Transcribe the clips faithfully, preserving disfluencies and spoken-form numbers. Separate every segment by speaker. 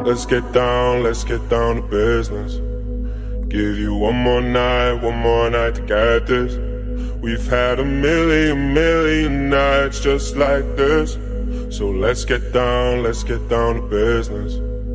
Speaker 1: Let's get down, let's get down to business. Give you one more night, one more night to get this. We've had a million, million nights just like this. So let's get down, let's get down to business.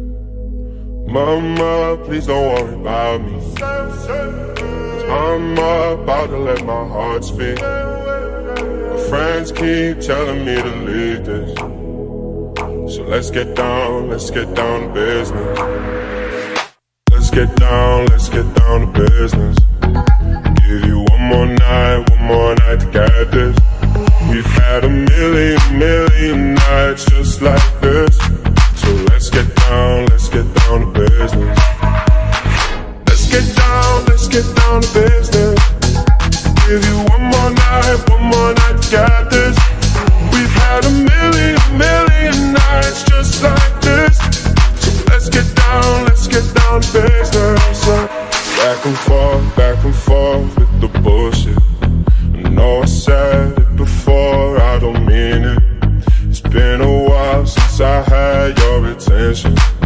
Speaker 1: Mama, please don't worry about me, 'cause I'm about to let my heart speak. My friends keep telling me to leave this. So let's get down, let's get down to business. Let's get down, let's get down to business. Give you one more night, one more night to get this. We've had a million, million nights just like this. So let's get down, let's get down to business. Let's get down, let's get down to business. Give you one more night, one more night to get this. We've had a million, million nights just like this. So let's get down, let's get down to business. Back and forth, back and forth with the bullshit. I know I said it before, I don't mean it. It's been a while since I had your attention.